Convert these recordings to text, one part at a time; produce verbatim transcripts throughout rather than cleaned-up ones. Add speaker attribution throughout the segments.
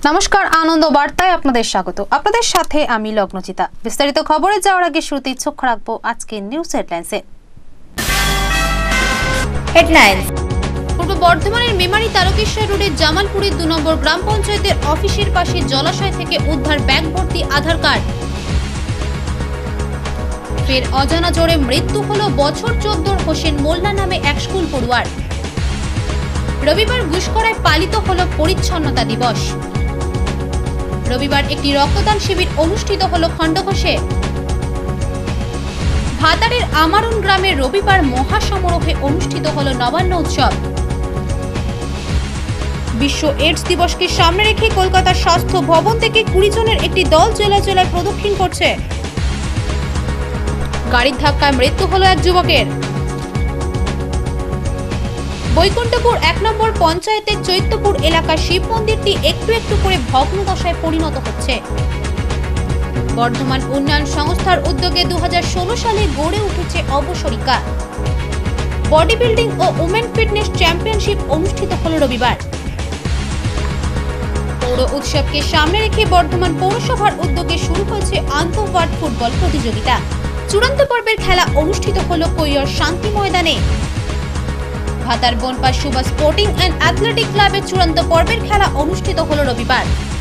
Speaker 1: নমস্কার, আনন্দ বার্তায় আপনাদের স্বাগত। আপনাদের সাথে আমি লগ্নচিতা। বিস্তারিত খবরে যাওয়ার আগে শুরুতে চোখ রাখবো আজকের নিউজ হেডলাইন্সে। হেডলাইন্স। পূর্ব বর্ধমানের মেমারি তারকেশ্বর রোডের জামালপুরের দু নম্বর গ্রাম পঞ্চায়েতের অফিসের পাশে জলাশয় থেকে উদ্ধার ব্যাগ ভর্তি আধার কার্ড। ফের অজানা জ্বরে মৃত্যু হলো বছর চোদ্দোর হোসেন মোল্লা নামে এক স্কুল পড়ুয়ার। রবিবার গুসকরায় পালিত হলো পরিচ্ছন্নতা দিবস। রবিবার একটি রক্তদান শিবির অনুষ্ঠিত হলো খণ্ডঘোষে। ভাতারের আমারুন গ্রামে রবিবার মহাসমারোহে অনুষ্ঠিত হলো নবান্ন উৎসব। বিশ্ব এইডস দিবসকে সামনে রেখে কলকাতার স্বাস্থ্য ভবন থেকে কুড়ি জনের একটি দল জেলা জেলায় প্রদক্ষিণ করছে। গাড়ির ধাক্কায় মৃত্যু হলো এক যুবকের। বৈকুণ্ঠপুর এক নম্বর পঞ্চায়েতের চৈত্যপুর এলাকার শিব মন্দিরটি একটু একটু করে ভগ্নদশায় পরিণত হচ্ছে। বর্ধমান উন্নয়ন সংস্থার উদ্যোগে দু হাজার ষোলো সালে গড়ে উঠেছে অবসরিকা। বডি বিল্ডিং ও উমেন ফিটনেস চ্যাম্পিয়নশিপ অনুষ্ঠিত হল রবিবার। পৌর উৎসবকে সামনে রেখে বর্ধমান পৌরসভার উদ্যোগে শুরু হয়েছে আন্তঃওয়ার্ড ফুটবল প্রতিযোগিতা। চূড়ান্ত পর্বের খেলা অনুষ্ঠিত হল কৈয়র শান্তি ময়দানে। ভাতার বনপাস সুবা স্পোর্টিং অ্যান্ড অ্যাথলেটিক ক্লাবের চূড়ান্ত পর্বের খেলা অনুষ্ঠিত হল রবিবার।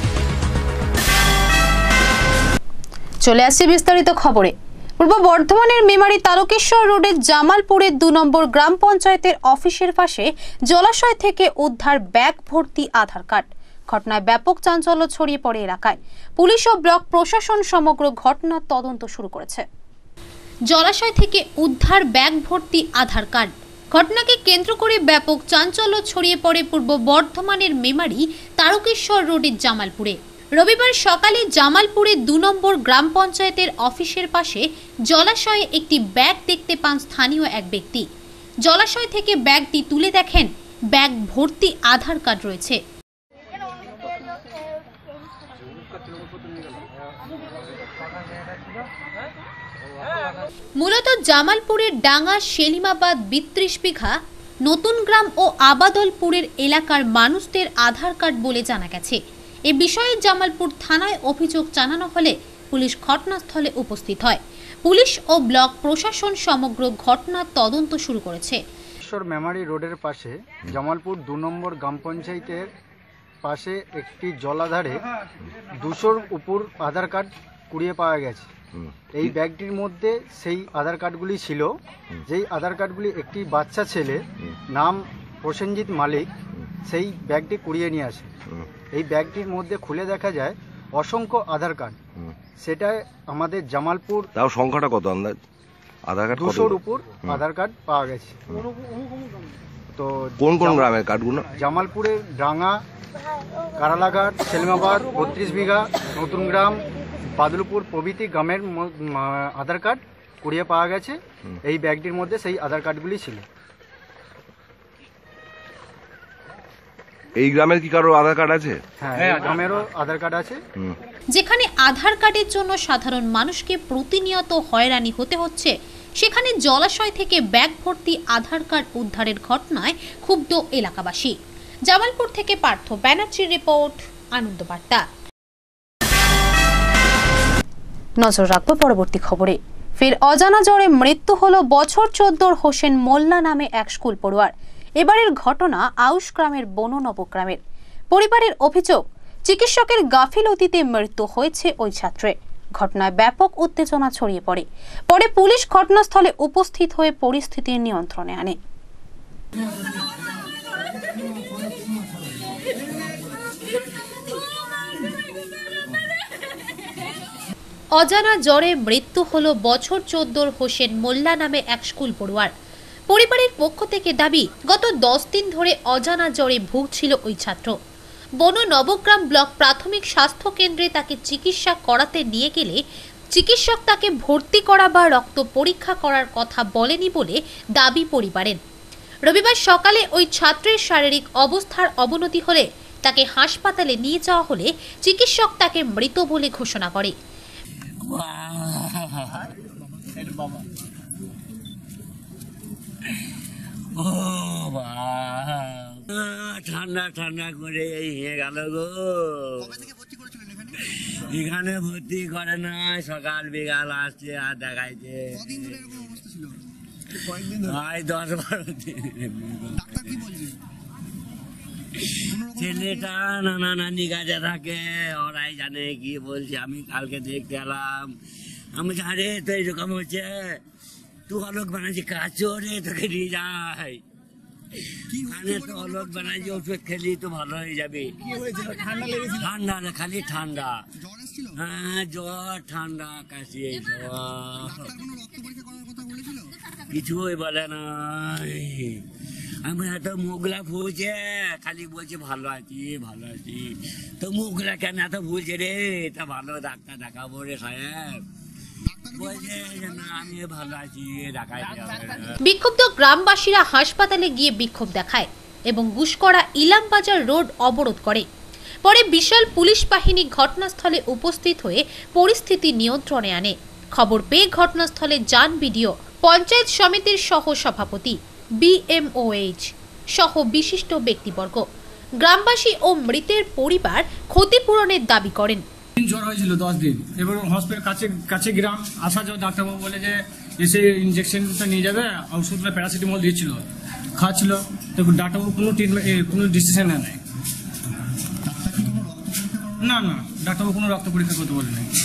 Speaker 1: চলে আসছে বিস্তারিত খবরে। পূর্ব বর্ধমানের মেমারি তারকেশ্বর রোডের জামালপুরের দু নম্বর গ্রাম পঞ্চায়েতের অফিসের পাশে জলাশয় থেকে উদ্ধার ব্যাগ ভর্তি আধার কার্ড। ঘটনায় ব্যাপক চাঞ্চল্য ছড়িয়ে পড়ে এলাকায়। পুলিশ ও ব্লক প্রশাসন সমগ্র ঘটনার তদন্ত শুরু করেছে। জলাশয় থেকে উদ্ধার ব্যাগ ভর্তি আধার কার্ড। ঘটনাকে কেন্দ্র করে ব্যাপক চাঞ্চল্য ছড়িয়ে পড়ে পূর্ব বর্ধমানের মেমারি তারকেশ্বর রোডের জামালপুরে। রবিবার সকালে জামালপুরের দু নম্বর গ্রাম পঞ্চায়েতের অফিসের পাশে জলাশয়ে একটি ব্যাগ দেখতে পান স্থানীয় এক ব্যক্তি। জলাশয় থেকে ব্যাগটি তুলে দেখেন ব্যাগ ভর্তি আধার কার্ড রয়েছে। মূলত জামালপুরের ডাঙ্গা সেলিমাবাদ বিত্রিশ বিঘা নতুন গ্রাম ও আবাদলপুরের এলাকার মানুষদের আধার কার্ড বলে জানা গেছে। এ বিষয়ে জামালপুর থানায় অভিযোগ জানানো হলে পুলিশ ঘটনাস্থলে উপস্থিত হয়। পুলিশ ও ব্লক প্রশাসন সমগ্র ঘটনার তদন্ত শুরু করেছে।
Speaker 2: মেমারি রোডের পাশে জামালপুর দু নম্বর গ্রাম পঞ্চায়েতের পাশে একটি জলাধারে দুশোর উপর আধার কার্ড কুড়িয়ে পাওয়া গেছে। এই ব্যাগটির মধ্যে সেই আধার কার্ডগুলি ছিল, যেই আধার কার্ডগুলি একটি বাচ্চা ছেলে নাম প্রসেনজিৎ মালিক সেই ব্যাগটি কুড়িয়ে নিয়ে আসে। এই ব্যাগটির মধ্যে খুলে দেখা যায় অসংখ্য আধার কার্ড। সেটাই আমাদের জামালপুর
Speaker 3: তাও সংখ্যাটা কত আন্দাজ? আধার কার্ড
Speaker 2: দুশোর উপর আধার কার্ড পাওয়া গেছে। তো
Speaker 3: কোন কোন গ্রামের কার্ডগুলো?
Speaker 2: জামালপুরের ডাঙ্গা, কারালাঘাট, সেলিমাবাদ, বত্রিশ বিঘা, নতুন গ্রাম, বাদলপুর প্রভৃতি গ্রামের আধার কার্ড কুড়িয়ে পাওয়া গেছে। এই ব্যাগটির মধ্যে সেই আধার কার্ডগুলি ছিল।
Speaker 3: এই গ্রামের কি কারো আধার কার্ড আছে?
Speaker 2: হ্যাঁ, এই গ্রামেরও আধার কার্ড আছে।
Speaker 1: যেখানে আধার কার্ডের জন্য সাধারণ মানুষকে প্রতিনিয়ত হয়রানি হতে হচ্ছে, সেখানে জলাশয় থেকে ব্যাগ ভর্তি আধার কার্ড উদ্ধারের ঘটনায় ক্ষুব্ধ এলাকাবাসী। জামালপুর থেকে পার্থ ব্যানার্জির রিপোর্ট, আনন্দ বার্তা। নজর রাখবো পরবর্তী খবরে। ফের অজানা জ্বরে মৃত্যু হলো বছর চোদ্দোর হোসেন মোল্লা নামে এক স্কুল পড়ুয়ার। এবারের ঘটনা আউশ গ্রামের বননব গ্রামের। পরিবারের অভিযোগ, চিকিৎসকের গাফিলতিতে মৃত্যু হয়েছে ওই ছাত্রের। ঘটনায় ব্যাপক উত্তেজনা ছড়িয়ে পড়ে। পরে পুলিশ ঘটনাস্থলে উপস্থিত হয়ে পরিস্থিতির নিয়ন্ত্রণে আনে। অজানা জ্বরে মৃত্যু হলো বছর চোদ্দোর হোসেন মোল্লা নামে এক স্কুল পড়ুয়ার। পরিবারের পক্ষ থেকে দাবি, গত দশ দিন ধরে অজানা জ্বরে ভুগছিল ওই ছাত্র। বন নবগ্রাম ব্লক প্রাথমিক স্বাস্থ্য কেন্দ্রে তাকে চিকিৎসা করাতে নিয়ে গেলে চিকিৎসক তাকে ভর্তি করা বা রক্ত পরীক্ষা করার কথা বলেনি বলে দাবি পরিবারের। রবিবার সকালে ওই ছাত্রের শারীরিক অবস্থার অবনতি হলে তাকে হাসপাতালে নিয়ে যাওয়া হলে চিকিৎসক তাকে মৃত বলে ঘোষণা করে।
Speaker 4: ঠান্ডা ঠান্ডা করে এই হয়ে গেল গো। এখানে ভর্তি করে না, সকাল বিকাল আসছে আর দেখাইছে। ভাই দশ বারো দিন। ছেলেটা নানা নানি কাছে থাকে, ওরাই জানে কি বলছে। আমি কালকে দেখতে এলাম, আমি জানে তো এরকম হচ্ছে, তুই অলক বানাচ্ছি কাজ রে, তোকে নিয়ে যায় তো অলক বানাচ্ছি, ওষুধ খেলি তো ভালো হয়ে যাবে। ঠান্ডা না, খালি ঠান্ডা। হ্যাঁ জ্বর ঠান্ডা কাশি কিছুই বলে না। আমি এত মুখলা ফুলছে, খালি বলছে ভালো আছি ভালো আছি। তো মুখলা কেন এত ফুলছে রে? তা ভালো ডাক্তার দেখাবো রে সাহেব। বলছে না আমি ভালো আছি, দেখাইতে হবে।
Speaker 1: বিক্ষুব্ধ গ্রামবাসীরা হাসপাতালে গিয়ে বিক্ষোভ দেখায় এবং গুসকরা ইলামবাজার রোড অবরোধ করে। পরে বিশাল পুলিশ বাহিনী ঘটনাস্থলে উপস্থিত হয়ে পরিস্থিতি নিয়ন্ত্রণে আনে। খবর পেয়ে ঘটনাস্থলে যান বিডিও, পঞ্চায়েত সমিতির সহ সভাপতি, বিএমওএইচ সহ বিশিষ্ট ব্যক্তিবর্গ। গ্রামবাসী ও মৃতের পরিবার ক্ষতিপূরণের দাবি করেন।
Speaker 5: জ্বর হয়েছিল দশ দিন, এবার হসপিটাল কাছে কাছে গ্রাম আসা যাওয়া, ডাক্তারবাবু বলে যে এসে ইঞ্জেকশনটা নিয়ে যাবে, ওষুধটা প্যারাসিটামল দিয়েছিল, খাচ্ছিল। তো ডাক্তারবাবু কোনো ট্রিটমেন্ট কোনো ডিসিশন নেয় নাই। না না, ডাক্তারবাবু কোনো রক্ত পরীক্ষা করতে বলে নাই।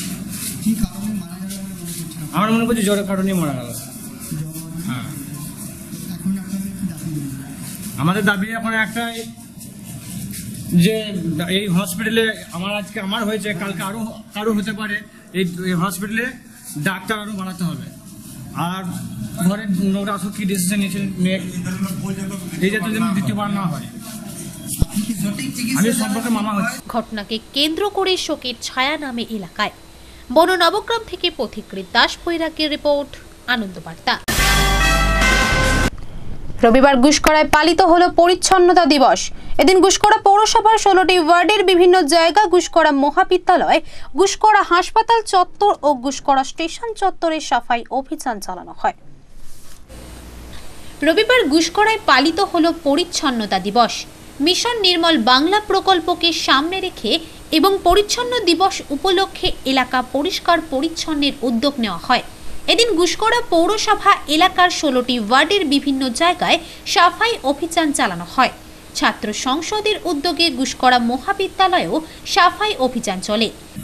Speaker 5: আমার মনে করছি জ্বরের কারণেই মারা গেল। হ্যাঁ, আমাদের দাবি এখন একটাই যে এই হসপিটালে আমার আজকে আমার হয়েছে, কালকে আরো কারো হতে পারে। এই হসপিটালে ডাক্তার আরো বাড়াতে হবে। আর ঘরে নোংরা আসুক কি ডিসিশন নিয়েছে, এই যাতে যেন দ্বিতীয়বার না হয়। আমি সম্পর্কে মামা হচ্ছে।
Speaker 1: ঘটনাকে কেন্দ্র করে শোকের ছায়া নামে এলাকায়। বন নবগ্রাম থেকে পথিকৃৎ দাস বৈরাগীর রিপোর্ট, আনন্দবার্তা। রবিবার গুসকরায় পালিত হলো পরিচ্ছন্নতা দিবস। এদিন গুসকরা পৌরসভার ষোলোটি ওয়ার্ডের বিভিন্ন জায়গা, গুসকরা মহাবিদ্যালয়, গুসকরা হাসপাতাল চত্বর ও গুসকরা স্টেশন চত্বরে সাফাই অভিযান চালানো হয়। রবিবার গুসকরায় পালিত হলো পরিচ্ছন্নতা দিবস। মিশন নির্মল বাংলা প্রকল্পকে সামনে রেখে এবং পরিচ্ছন্ন দিবস উপলক্ষে এলাকা পরিষ্কার পরিচ্ছন্নের উদ্যোগ নেওয়া হয়। এদিন গুসকরা পৌরসভা এলাকার ষোলোটি ওয়ার্ডের বিভিন্ন জায়গায় সাফাই অভিযান চালানো হয়। ছাত্র সংসদের উদ্যোগে গুসকরা মহাবিদ্যালয়েও সাফাই অভিযান চলে।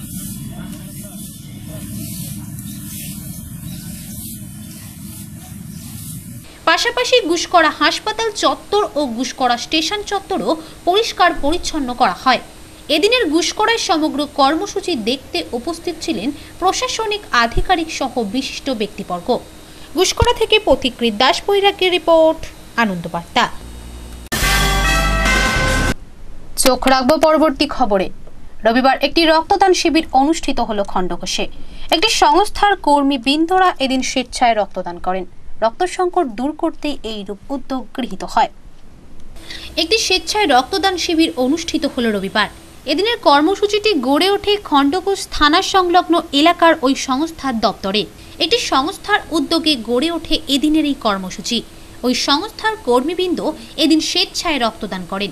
Speaker 1: পাশাপাশি গুসকরা হাসপাতাল চত্বর ও গুসকরা স্টেশন চত্বরও পরিষ্কার পরিচ্ছন্ন করা হয়। এদিনের গুসকরায় সমগ্র কর্মসূচি দেখতে উপস্থিত ছিলেন প্রশাসনিক আধিকারিক সহ বিশিষ্ট ব্যক্তিবর্গ। গুসকরা থেকে পথিকৃৎ দাস বৈরাগীর রিপোর্ট, আনন্দবার্তা। চোখ রাখবো পরবর্তী খবরে। রবিবার একটি রক্তদান শিবির অনুষ্ঠিত হলো খণ্ডঘোষে। একটি সংস্থার কর্মী বৃন্দরা এদিন স্বেচ্ছায় রক্তদান করেন। রক্ত সংকট দূর করতে এই রূপ উদ্যোগ গৃহীত হয়। একটি স্বেচ্ছায় রক্তদান শিবির অনুষ্ঠিত হলো রবিবার। এদিনের কর্মসূচিটি গড়ে ওঠে খণ্ডঘোষ থানা সংলগ্ন এলাকার ওই সংস্থার দপ্তরে। একটি সংস্থার উদ্যোগে গড়ে ওঠে এদিনের এই কর্মসূচি। ওই সংস্থার কর্মীবৃন্দ এদিন স্বেচ্ছায় রক্তদান করেন।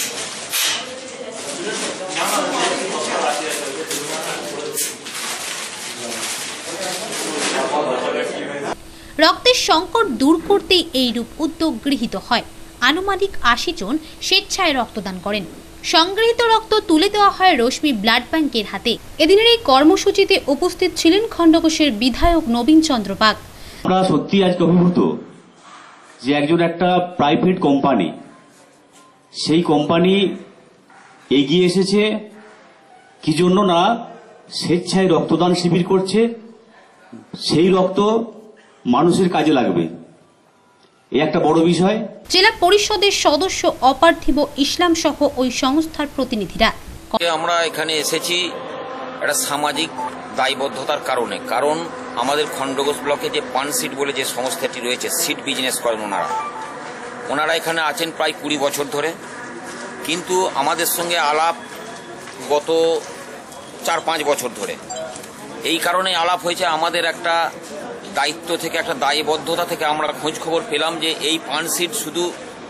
Speaker 1: রক্তের সংকট দূর করতে এই রূপ উদ্যোগ গৃহীত হয়। আনুমানিক আশি জন স্বেচ্ছায় রক্তদান করেন। সংগৃহীত রক্ত তুলে দেওয়া হয় রশ্মি ব্লাড ব্যাংকের হাতে। এদিনের এই কর্মসূচিতে উপস্থিত ছিলেন খণ্ডঘোষের বিধায়ক নবীন চন্দ্র বাগ।
Speaker 6: আমরা সত্যি আজকে অভিভূত যে একজন একটা প্রাইভেট কোম্পানি, সেই কোম্পানি এগিয়ে এসেছে কি জন্য না, স্বেচ্ছায় রক্তদান শিবির করছে। সেই রক্ত মানুষের কাজে লাগবে, এই একটা বড় বিষয়।
Speaker 1: জেলা পরিষদের সদস্য অপার্থিব ইসলাম সহ ওই সংস্থার প্রতিনিধিরা।
Speaker 7: আমরা এখানে এসেছি একটা সামাজিক দায়বদ্ধতার কারণে, কারণ আমাদের খণ্ডঘোষ ব্লকে যে পান সিট বলে যে সংস্থাটি রয়েছে, সিট বিজনেস করেন ওনারা ওনারা এখানে আছেন প্রায় কুড়ি বছর ধরে। কিন্তু আমাদের সঙ্গে আলাপ গত চার পাঁচ বছর ধরে। এই কারণে আলাপ হয়েছে, আমাদের একটা দায়িত্ব থেকে, একটা দায়বদ্ধতা থেকে আমরা খোঁজ খবর পেলাম যে এই পান সিট শুধু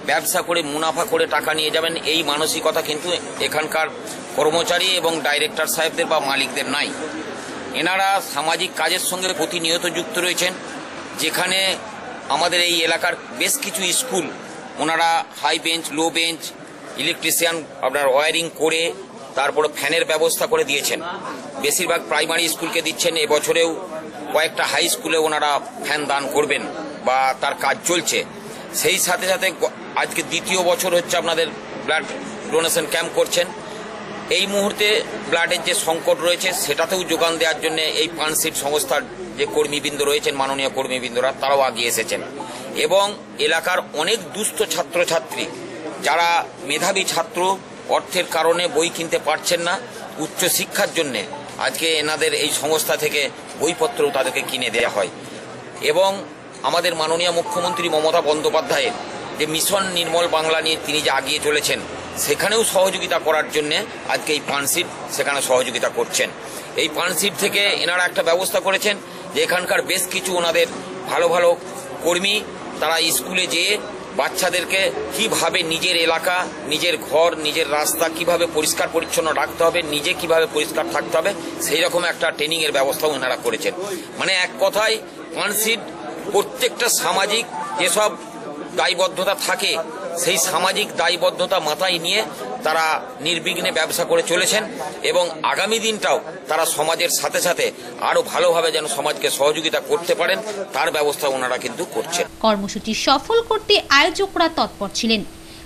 Speaker 7: ব্যবসা করে মুনাফা করে টাকা নিয়ে যাবেন এই মানসিকতা কিন্তু এখানকার কর্মচারী এবং ডাইরেক্টর সাহেবদের বা মালিকদের নাই। এনারা সামাজিক কাজের সঙ্গে প্রতিনিয়ত যুক্ত রয়েছেন, যেখানে আমাদের এই এলাকার বেশ কিছু স্কুল ওনারা high bench, low bench, electrician আপনার ওয়ারিং করে তারপরে ফ্যানের ব্যবস্থা করে দিয়েছেন। বেশিরভাগ প্রাইমারি স্কুলকে দিচ্ছেন, এবছরেও কয়েকটা হাই স্কুলে ওনারা ফ্যান দান করবেন বা তার কাজ চলছে। সেই সাথে সাথে আজকে দ্বিতীয় বছর হচ্ছে আপনাদের ব্লাড ডোনেশন ক্যাম্প করছেন। এই মুহূর্তে ব্লাডের যে সংকট রয়েছে সেটাতেও যোগান দেওয়ার জন্য এই পানসিট সংস্থার যে কর্মীবৃন্দ রয়েছেন, মাননীয় কর্মীবৃন্দরা তারাও আগিয়ে এসেছেন এবং এলাকার অনেক দুস্থ ছাত্রছাত্রী যারা মেধাবী ছাত্র অর্থের কারণে বই কিনতে পারছেন না, উচ্চ শিক্ষার জন্যে আজকে এনাদের এই সংস্থা থেকে বইপত্রও তাদেরকে কিনে দেওয়া হয়। এবং আমাদের মাননীয় মুখ্যমন্ত্রী মমতা বন্দ্যোপাধ্যায়ের যে মিশন নির্মল বাংলা নিয়ে তিনি যে আগিয়ে চলেছেন সেখানেও সহযোগিতা করার জন্যে আজকে এই পানসিট সেখানে সহযোগিতা করছেন। এই পানসিট থেকে এনারা একটা ব্যবস্থা করেছেন যে এখানকার বেশ কিছু ওনাদের ভালো ভালো কর্মী তারা স্কুলে যেয়ে বাচ্চাদেরকে কিভাবে নিজের এলাকা, নিজের ঘর, নিজের রাস্তা কিভাবে পরিষ্কার পরিচ্ছন্ন রাখতে হবে, নিজে কিভাবে পরিষ্কার থাকতে হবে সেই রকম একটা ট্রেনিং এর ব্যবস্থাও ওনারা করেছেন। মানে এক কথায় পানসিট প্রত্যেকটা সামাজিক যেসব দায়বদ্ধতা থাকে সেই সামাজিক দায়বদ্ধতা মাথায় নিয়ে তারা নির্বিঘ্নে ব্যবসা করে চলেছেন এবং আগামী দিনটাও তারা সমাজের সাথে সাথে আরো ভালোভাবে যেন সমাজকে সহযোগিতা করতে পারেন তার ব্যবস্থা ওনারা কিন্তু করছেন।
Speaker 1: কর্মসূচি সফল করতে আয়োজকরা তৎপর ছিলেন।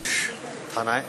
Speaker 8: থানায়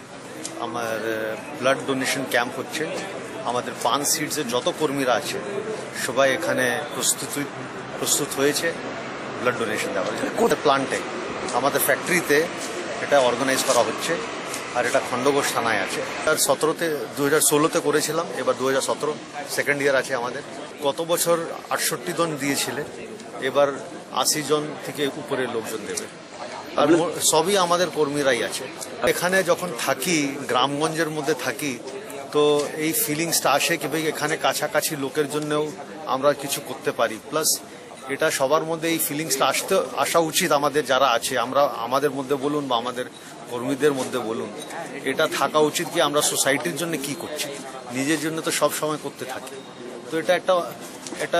Speaker 8: আমার ব্লাড ডোনেশন ক্যাম্প হচ্ছে, আমাদের পান সিডসের যত কর্মীরা আছে সবাই এখানে প্রস্তুত প্রস্তুত হয়েছে ব্লাড ডোনেশন দেওয়ার জন্য। কোথায় প্লান্টে আমাদের ফ্যাক্টরিতে এটা অর্গানাইজ করা হচ্ছে আর এটা খণ্ডঘোষ থানায় আছে। আর সতেরোতে দু হাজার ষোলোতে করেছিলাম, এবার দু হাজার সতেরো সেকেন্ড ইয়ার আছে আমাদের। গত বছর আটষট্টি জন দিয়েছিলেন, এবার আশি জন থেকে উপরে লোকজন দেবে আর সবই আমাদের কর্মীরাই আছে। এখানে যখন থাকি, গ্রামগঞ্জের মধ্যে থাকি, তো এই ফিলিংসটা আসে কি ভাই এখানে কাছাকাছি লোকের জন্যও আমরা কিছু করতে পারি। প্লাস এটা সবার মধ্যে এই ফিলিংসটা আসতে আসা উচিত আমাদের যারা আছে, আমরা আমাদের মধ্যে বলুন বা আমাদের কর্মীদের মধ্যে বলুন, এটা থাকা উচিত কি আমরা সোসাইটির জন্য কি করছি, নিজের জন্য তো সব সময় করতে থাকি। তো এটা একটা একটা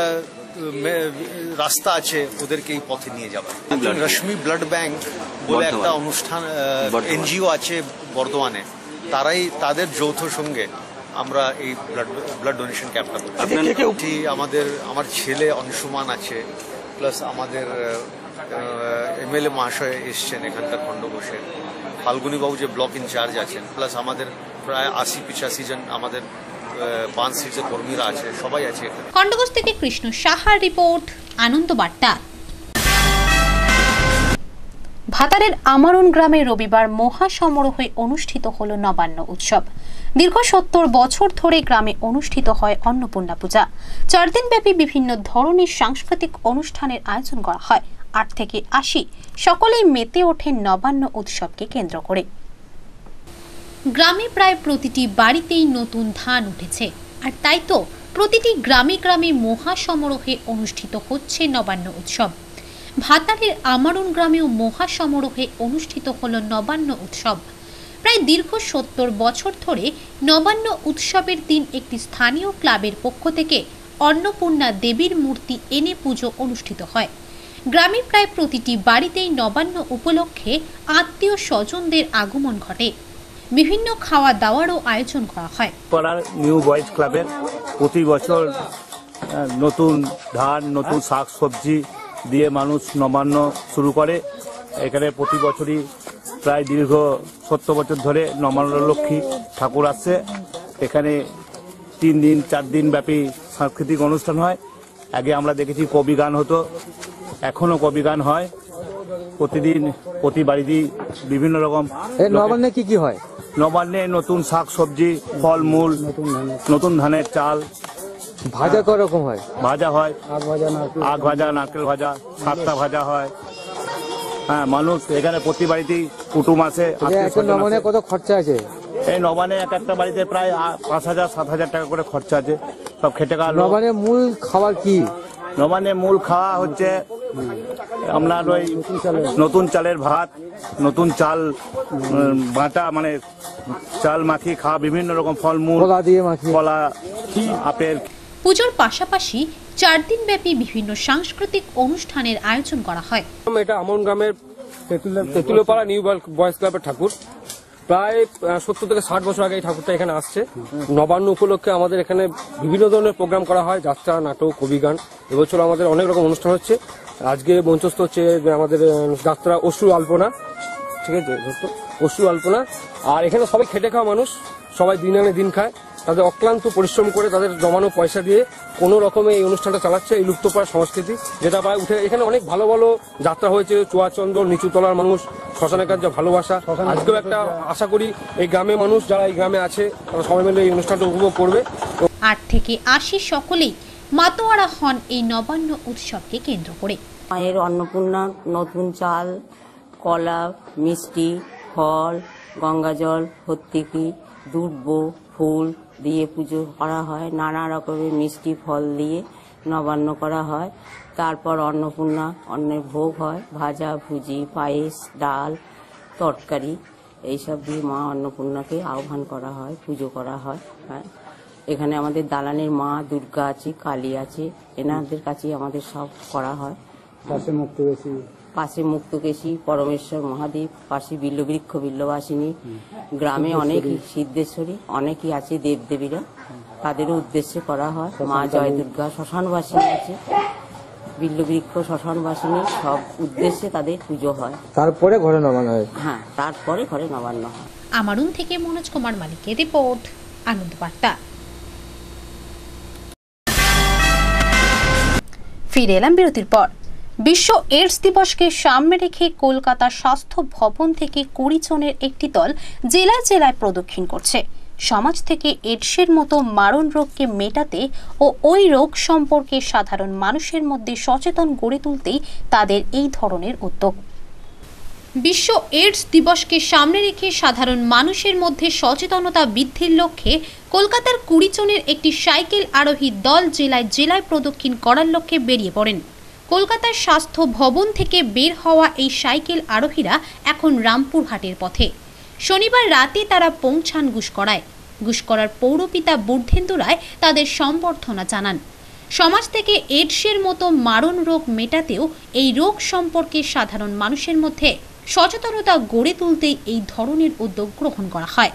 Speaker 8: রাস্তা আছে ওদেরকে এই পথে নিয়ে যাওয়ার। রশ্মি ব্লাড ব্যাংক বলে একটা অনুষ্ঠান এনজিও আছে বর্ধমানে, তারাই তাদের যৌথ সঙ্গে আমরা এই ব্লাড ব্লাড ডোনেশন ক্যাম্পটা করছি। আমাদের আমার ছেলে অংশুমান আছে, প্লাস আমাদের এমএলএ মহাশয় এসছেন এখানকার খণ্ডঘোষের, ফাল্গুনী বাবু যে ব্লক ইনচার্জ আছেন, প্লাস আমাদের প্রায় আশি পিচাশি জন আমাদের পান সিটের কর্মীরা আছে, সবাই আছে।
Speaker 1: খণ্ডঘোষ থেকে কৃষ্ণ সাহার রিপোর্ট, আনন্দ বার্তা। ভাতারের আমারণ গ্রামে রবিবার মহা সমারোহে অনুষ্ঠিত হল নবান্ন উৎসব। দীর্ঘ সত্তর বছর ধরে গ্রামে অনুষ্ঠিত হয় অন্নপূর্ণা পূজা। চার দিন ব্যাপী বিভিন্ন ধরনের সাংস্কৃতিক অনুষ্ঠানের আয়োজন করা হয়। আট থেকে আশি সকলেই মেতে ওঠেন নবান্ন উৎসবকে কেন্দ্র করে। গ্রামে প্রায় প্রতিটি বাড়িতেই নতুন ধান উঠেছে, আর তাই তো প্রতিটি গ্রামে গ্রামে মহা সমারোহে অনুষ্ঠিত হচ্ছে নবান্ন উৎসব। ভাতারের আমারণ গ্রামেও মহা সমারোহে অনুষ্ঠিত হল নবান্ন উৎসব। প্রায় দীর্ঘ সত্তর বছর ধরে নবান্ন উৎসবের দিন একটি স্থানীয় ক্লাবের পক্ষ থেকে অন্নপূর্ণা দেবীর মূর্তি এনে পুজো অনুষ্ঠিত হয়। গ্রামের প্রায় প্রতিটি বাড়িতেই নবান্ন উপলক্ষে আত্মীয় স্বজনদের আগমন ঘটে। বিভিন্ন খাওয়া দাওয়ারও আয়োজন করা হয়।
Speaker 9: পাড়ার নিউ বয়েজ ক্লাবের প্রতি বছর নতুন ধান, নতুন শাক সবজি দিয়ে মানুষ নবান্ন শুরু করে। এখানে প্রতি বছরই প্রায় দীর্ঘ সত্তর বছর ধরে নবান্ন লক্ষ্মী ঠাকুর আসছে। এখানে তিন দিন চার দিন ব্যাপী সাংস্কৃতিক অনুষ্ঠান হয়। আগে আমরা দেখেছি কবি গান হতো, এখনো কবি গান হয়। প্রতিদিন প্রতি বাড়িতেই বিভিন্ন রকম।
Speaker 10: নবান্নে কি কি হয়?
Speaker 9: নবান্নে নতুন শাক সবজি, ফলমূল, নতুন ধানের চাল।
Speaker 10: ভাজা কয় রকম হয়?
Speaker 9: ভাজা হয়, আখ ভাজা, নারকেল ভাজা, সাতটা ভাজা হয়। হ্যাঁ, মানুষ এখানে প্রতি বাড়িতেই কুটুম আসে।
Speaker 10: নবান্নে কত খরচা আছে?
Speaker 9: এই নবান্নে এক একটা বাড়িতে প্রায় পাঁচ হাজার সাত হাজার টাকা করে খরচা আছে, সব খেটে গেল।
Speaker 10: নবান্নে মূল খাবার কি?
Speaker 9: নবান্নে মূল খাওয়া হচ্ছে আপনার ওই নতুন চালের ভাত, নতুন চাল উম, বাটা মানে চাল মাখিয়ে খাওয়া, বিভিন্ন রকম ফলমূল,
Speaker 10: কলা দিয়ে মাখিয়ে,
Speaker 9: কলা, আপেল।
Speaker 1: পুজোর পাশাপাশি চার দিন ব্যাপী বিভিন্ন সাংস্কৃতিক অনুষ্ঠানের আয়োজন করা হয়।
Speaker 11: এটা আমন গ্রামের তেঁতুলিয়াপাড়া নিউ বয়েজ ক্লাবের ঠাকুর। প্রায় সত্তর থেকে ষাট বছর আগে এই ঠাকুরটা এখানে আসছে। নবান্ন উপলক্ষে আমাদের এখানে বিভিন্ন ধরনের প্রোগ্রাম করা হয়, যাত্রা, নাটক, কবিগান। এবছর আমাদের অনেক রকম অনুষ্ঠান হচ্ছে। আজকে মঞ্চস্থ হচ্ছে আমাদের যাত্রা অশ্রু আলপনা, ঠিক আছে, অশ্রু আলপনা। আর এখানে সবাই খেটে খাওয়া মানুষ, সবাই দিন আনে দিন খায়, তাদের অক্লান্ত পরিশ্রম করে তাদের জমানো পয়সা দিয়ে কোনো রকমে এই অনুষ্ঠানটা চালাচ্ছে। এই লুপ্তপ্রায় সংস্কৃতি যেটা প্রায় উঠে, এখানে অনেক ভালো ভালো যাত্রা হয়েছে, চুয়াচন্দ্র, নিচুতলার মানুষ, শ্মশানের কাছে ভালোবাসা। আজকেও একটা আশা করি এই গ্রামের মানুষ যারা এই গ্রামে আছে তারা সবাই মিলে এই অনুষ্ঠানটা উপভোগ করবে।
Speaker 1: আট থেকে আশি সকলেই মাতোয়ারা হন এই নবান্ন উৎসবকে কেন্দ্র করে।
Speaker 12: মায়ের অন্নপূর্ণা নতুন চাল, কলা, মিষ্টি, ফল, গঙ্গাজল, হত্তিকি, দুব্ব, ফুল দিয়ে পুজো করা হয়। নানা রকমের মিষ্টি ফল দিয়ে নবান্ন করা হয়। তারপর অন্নপূর্ণা, অন্নের ভোগ হয়, ভাজা ভুজি, পায়েস, ডাল, তরকারি এইসব দিয়ে মা অন্নপূর্ণাকে আহ্বান করা হয়, পুজো করা হয়। হ্যাঁ, এখানে আমাদের দালানের মা দুর্গা আছে, কালী আছে, এনাদের কাছেই আমাদের সব করা হয়।
Speaker 10: পাশে মুক্তকেশী,
Speaker 12: পাশে মুক্তকেশী, পরমেশ্বর মহাদেব, পাশে বিল্লবৃক্ষ, বিল্লবাসিনী, গ্রামে অনেক সিদ্ধেশ্বরী, অনেকই আছে দেবদেবীরা, তাদেরও উদ্দেশ্যে করা হয়। মা জয় দুর্গা, শ্মশানবাসিনী আছে, বিল্লবৃক্ষ, শ্মশানবাসিনী, সব উদ্দেশ্যে তাদের পুজো হয়।
Speaker 10: তারপরে ঘরে নবান্ন হয়।
Speaker 12: হ্যাঁ, তারপরে ঘরে নবান্ন হয়।
Speaker 1: আমারুন থেকে মনোজ কুমার মালিকের রিপোর্ট, আনন্দ বার্তা। ফিরে এলাম বিরতির পর। বিশ্ব এইডস দিবসকে সামনে রেখে কলকাতা স্বাস্থ্য ভবন থেকে কুড়ি জনের একটি দল জেলায় জেলায় প্রদক্ষিণ করছে। সমাজ থেকে এইডসের মতো মারণ রোগকে মেটাতে ও ওই রোগ সম্পর্কে সাধারণ মানুষের মধ্যে সচেতন গড়ে তুলতেই তাদের এই ধরনের উদ্যোগ। বিশ্ব এইডস দিবসকে সামনে রেখে সাধারণ মানুষের মধ্যে সচেতনতা বৃদ্ধির লক্ষ্যে কলকাতার কুড়ি জনের একটি সাইকেল আরোহী দল জেলায় জেলায় প্রদক্ষিণ করার লক্ষ্যে বেরিয়ে পড়েন। কলকাতার স্বাস্থ্য ভবন থেকে বের হওয়া এই সাইকেল আরোহীরা এখন রামপুরহাটের পথে। শনিবার রাতে তারা পৌঁছান গুসকরায়। গুসকরার পৌরপিতা বুর্ধেন্দু রায় তাদের সম্বর্ধনা জানান। সমাজ থেকে এইডসের মতো মারণ রোগ মেটাতেও এই রোগ সম্পর্কে সাধারণ মানুষের মধ্যে সচেতনতা গড়ে তুলতেই এই ধরনের উদ্যোগ গ্রহণ করা হয়।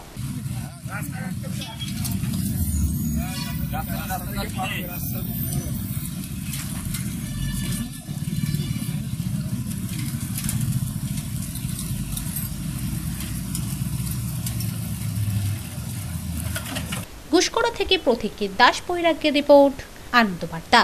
Speaker 1: গুসকরা থেকে প্রতীকের দাস বৈরাগ্যের রিপোর্ট, আনন্দ বার্তা।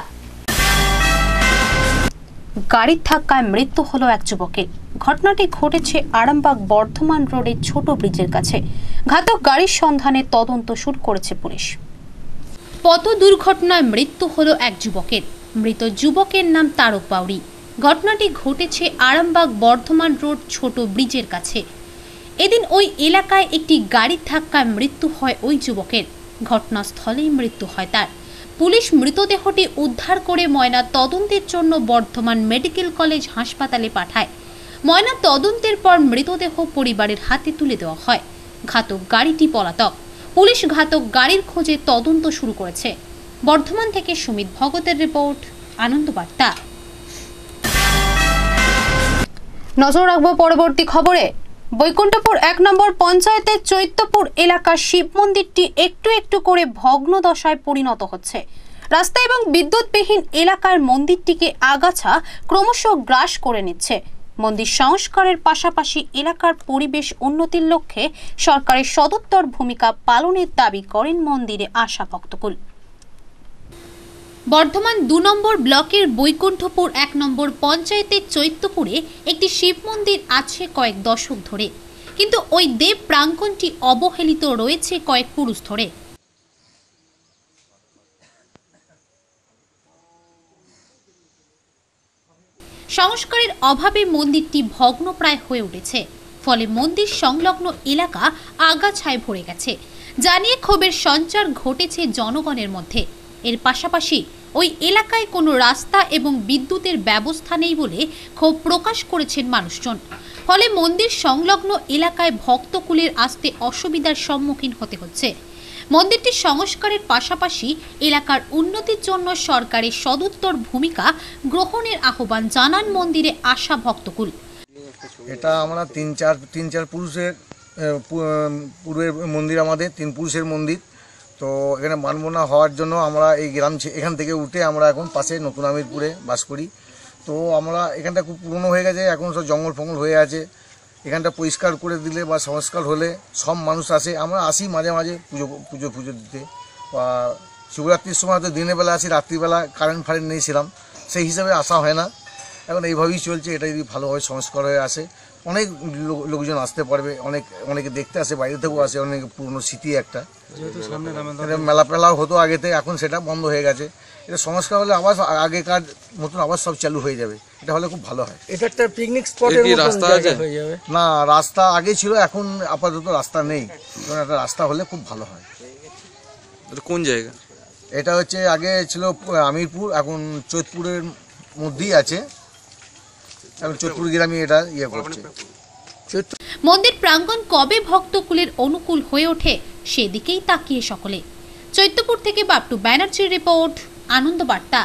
Speaker 1: গাড়ির ধাক্কায় মৃত্যু হলো এক যুবকের। ঘটনাটি ঘটেছে আরামবাগ বর্ধমান রোডের ছোট ব্রিজের কাছে। ঘাতক গাড়ির সন্ধানে তদন্ত শুরু করেছে পুলিশ। পথ দুর্ঘটনায় মৃত্যু হলো এক যুবকের। মৃত যুবকের নাম তারক বাউরি। ঘটনাটি ঘটেছে আরামবাগ বর্ধমান রোড ছোট ব্রিজের কাছে। এদিন ওই এলাকায় একটি গাড়ির ধাক্কায় মৃত্যু হয় ওই যুবকের। ঘটনাস্থলেই মৃত্যু হয় তার। পুলিশ মৃতদেহটি উদ্ধার করে ময়না তদন্তের জন্য বর্ধমান মেডিকেল কলেজ হাসপাতালে পাঠায়। ময়না তদন্তের পর মৃতদেহ পরিবারের হাতে তুলে দেওয়া হয়। ঘাতক গাড়িটি পলাতক। পুলিশ ঘাতক গাড়ির খোঁজে তদন্ত শুরু করেছে। বর্ধমান থেকে সুমিত ভগতের রিপোর্ট, আনন্দ বার্তা। নজর রাখবো পরবর্তী খবরে। বৈকুণ্ঠপুর এক নম্বর পঞ্চায়েতের চৈত্যপুর এলাকার শিব মন্দিরটি একটু একটু করে ভগ্ন দশায় পরিণত হচ্ছে। রাস্তা এবং বিদ্যুৎবিহীন এলাকার মন্দিরটিকে আগাছা ক্রমশ গ্রাস করে নিচ্ছে। মন্দির সংস্কারের পাশাপাশি এলাকার পরিবেশ উন্নতির লক্ষ্যে সরকারের সদুত্তর ভূমিকা পালনের দাবি করেন মন্দিরে আসা ভক্তকুল। বর্ধমান দু নম্বর ব্লকের বৈকুণ্ঠপুর এক নম্বর পঞ্চায়েতের চৈত্যপুরে একটি শিব মন্দির আছে কয়েক দশক ধরে, কিন্তু ওই দেব প্রাঙ্গণটি অবহেলিত রয়েছে কয়েক পুরুষ ধরে। সংস্কারের অভাবে মন্দিরটি ভগ্নপ্রায় হয়ে উঠেছে। ফলে মন্দির সংলগ্ন এলাকা আগাছায় ভরে গেছে, যা নিয়ে ক্ষোভের সঞ্চার ঘটেছে জনগণের মধ্যে। এর পাশাপাশি ওই এলাকায় কোনো রাস্তা এবং বিদ্যুতের ব্যবস্থা নেই বলে ক্ষোভ প্রকাশ করেছেন মানুষজন। ফলে মন্দির সংলগ্ন এলাকায় ভক্তকুলের আসতে অসুবিধার সম্মুখীন হতে হচ্ছে। মন্দিরটি সংস্কারের পাশাপাশি এলাকার উন্নতির জন্য সরকারের সদুত্তর ভূমিকা গ্রহণের আহ্বান জানান মন্দিরে আসা ভক্তকুল।
Speaker 13: এটা আমরা তিন চার তিন চার পুরুষের পূর্বের মন্দির, আমাদের তিন পুরুষের মন্দির। তো এখানে মানবনা হওয়ার জন্য আমরা এই গ্রাম এখান থেকে উঠে আমরা এখন পাশে নতুন আমিরপুরে বাস করি। তো আমরা এখানটা খুব পুরনো হয়ে গেছে, এখন সব জঙ্গল ফঙ্গল হয়ে আছে। এখানটা পরিষ্কার করে দিলে বা সংস্কার হলে সব মানুষ আসে, আমরা আসি মাঝে মাঝে পুজো পুজো পুজো দিতে। বা শিবরাত্রির সময় হয়তো দিনের বেলা আসি, রাত্রিবেলা কারেন্ট ফারেন্ট নিয়েছিলাম, সেই হিসাবে আসা হয় না। এখন এইভাবেই চলছে। এটা যদি ভালোভাবে সংস্কার হয়ে আসে অনেক লোকজন আসতে পারবে, অনেক অনেকে দেখতে আসে, বাইরে থেকেও আসে, অনেক পুরনো স্মৃতি একটা। মেলা পেলাও হতো আগেতে, এখন সেটা বন্ধ হয়ে গেছে। এটা সংস্কার হলে আবার আগেকার মতন আবার সব চালু হয়ে যাবে, এটা হলে খুব ভালো হয়।
Speaker 10: এটা একটা পিকনিক স্পটের মতন জায়গা হয়ে যাবে।
Speaker 13: না, রাস্তা আগে ছিল, এখন আপাতত রাস্তা নেই। একটা রাস্তা হলে খুব ভালো হয়।
Speaker 14: কোন জায়গা
Speaker 13: এটা? হচ্ছে আগে ছিল আমিরপুর, এখন চৈতপুরের মধ্যেই আছে। এখন চৈতপুর গ্রামে এটা ইয়ে করছে।
Speaker 1: মন্দির প্রাঙ্গণ কবে ভক্তকুলের অনুকূল হয়ে ওঠে সেদিকেই তাকিয়ে সকলে। চৈত্যপুর থেকে বাপটু ব্যানার্জির রিপোর্ট, আনন্দ বার্তা।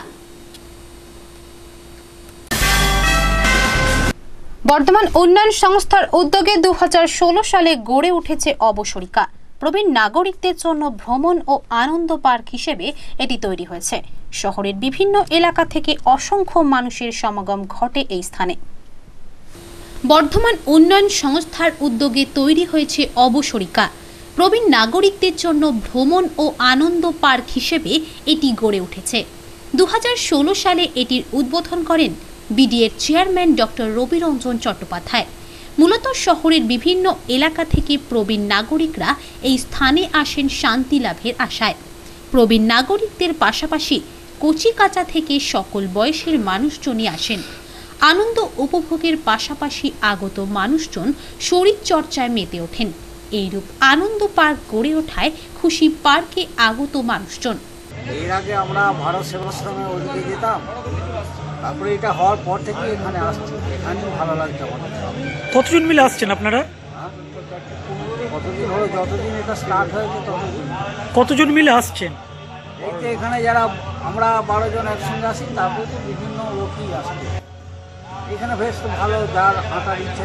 Speaker 1: বর্ধমান উন্নয়ন সংস্থার উদ্যোগে দু হাজার ষোলো সালে গড়ে উঠেছে অবসরিকা। প্রবীণ নাগরিকদের জন্য ভ্রমণ ও আনন্দ পার্ক হিসেবে এটি তৈরি হয়েছে। শহরের বিভিন্ন এলাকা থেকে অসংখ্য মানুষের সমাগম ঘটে এই স্থানে। বর্ধমান উন্নয়ন সংস্থার উদ্যোগে তৈরি হয়েছে অবসরিকা। প্রবীণ নাগরিকদের জন্য ভ্রমণ ও আনন্দ পার্ক হিসেবে এটি গড়ে উঠেছে। দু হাজার ষোলো সালে এটির উদ্বোধন করেন বিডিএর চেয়ারম্যান ডক্টর রবিরঞ্জন চট্টোপাধ্যায়। মূলত শহরের বিভিন্ন এলাকা থেকে প্রবীণ নাগরিকরা এই স্থানে আসেন শান্তি লাভের আশায়। প্রবীণ নাগরিকদের পাশাপাশি কচি কাঁচা থেকে সকল বয়সের মানুষজনই আসেন। আনন্দ উপভোগের পাশাপাশি আগত মানুষজন শরীরচর্চায় মেতে ওঠেন। এইরূপ আনন্দ পার্ক গড়ে ওঠায় খুশি পার্কে আগত মানুষজন।
Speaker 2: এর আগে আমরা ভারত সেবাশ্রমে ওদিকে যেতাম, তারপরে এটা হওয়ার পর থেকে এখানে আসছি। এখানেও ভালো লাগছে আমাদের।
Speaker 5: কতজন মিলে আসছেন আপনারা?
Speaker 2: কতদিন হলো, যতদিন এটা স্টার্ট হয়েছে ততদিন।
Speaker 5: কতজন মিলে আসছেন?
Speaker 2: এই তো এখানে যারা আমরা বারো জন একসঙ্গে আসি, তারপরে তো বিভিন্ন লোকই আসছে। এখানে বেশ তো ভালো, যার হাঁটার ইচ্ছে